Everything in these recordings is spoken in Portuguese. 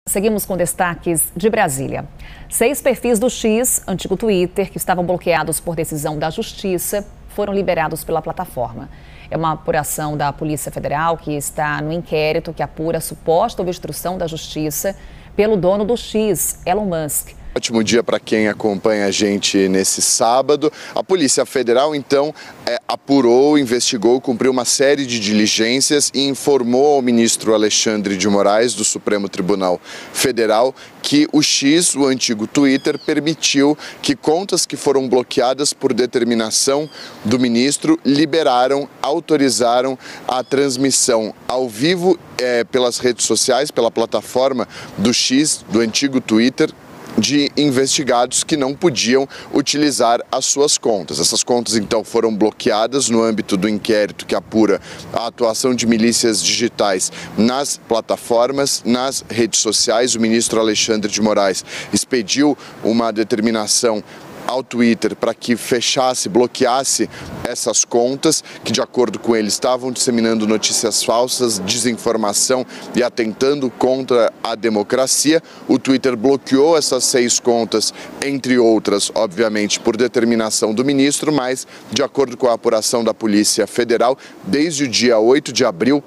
Seguimos com destaques de Brasília. 6 perfis do X, antigo Twitter, que estavam bloqueados por decisão da Justiça, foram liberados pela plataforma. É uma apuração da Polícia Federal que está no inquérito que apura a suposta obstrução da Justiça pelo dono do X, Elon Musk. Ótimo dia para quem acompanha a gente nesse sábado. A Polícia Federal, então, apurou, investigou, cumpriu uma série de diligências e informou ao ministro Alexandre de Moraes, do Supremo Tribunal Federal, que o X, o antigo Twitter, permitiu que contas que foram bloqueadas por determinação do ministro autorizaram a transmissão ao vivo pelas redes sociais, pela plataforma do X, do antigo Twitter, de investigados que não podiam utilizar as suas contas. Essas contas, então, foram bloqueadas no âmbito do inquérito que apura a atuação de milícias digitais nas plataformas, nas redes sociais. O ministro Alexandre de Moraes expediu uma determinação ao Twitter para que bloqueasse essas contas que, de acordo com ele, estavam disseminando notícias falsas, desinformação e atentando contra a democracia. O Twitter bloqueou essas 6 contas, entre outras, obviamente, por determinação do ministro, mas, de acordo com a apuração da Polícia Federal, desde o dia 8 de abril,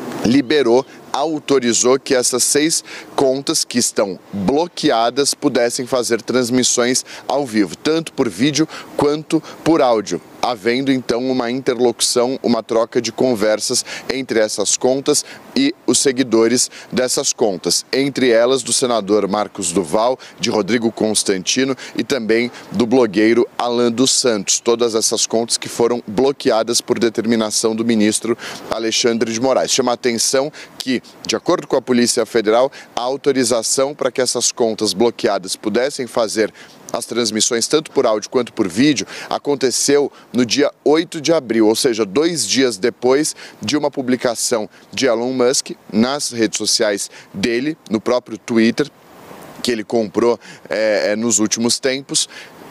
autorizou que essas 6 contas que estão bloqueadas pudessem fazer transmissões ao vivo, tanto por vídeo quanto por áudio, havendo então uma interlocução, uma troca de conversas entre essas contas e os seguidores dessas contas, entre elas do senador Marcos Duval, de Rodrigo Constantino e também do blogueiro Alan dos Santos. Todas essas contas que foram bloqueadas por determinação do ministro Alexandre de Moraes. Chama a atenção que, de acordo com a Polícia Federal, a autorização para que essas contas bloqueadas pudessem fazer as transmissões, tanto por áudio quanto por vídeo, aconteceu no dia 8 de abril, ou seja, 2 dias depois de uma publicação de Elon Musk nas redes sociais dele, no próprio Twitter, que ele comprou nos últimos tempos,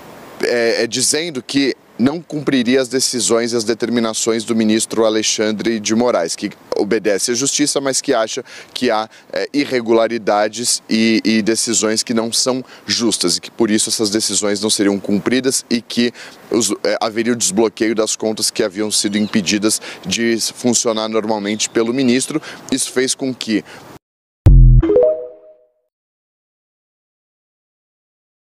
dizendo que não cumpriria as decisões e as determinações do ministro Alexandre de Moraes, que obedece à justiça, mas que acha que há irregularidades e decisões que não são justas e que por isso essas decisões não seriam cumpridas e que haveria o desbloqueio das contas que haviam sido impedidas de funcionar normalmente pelo ministro. Isso fez com que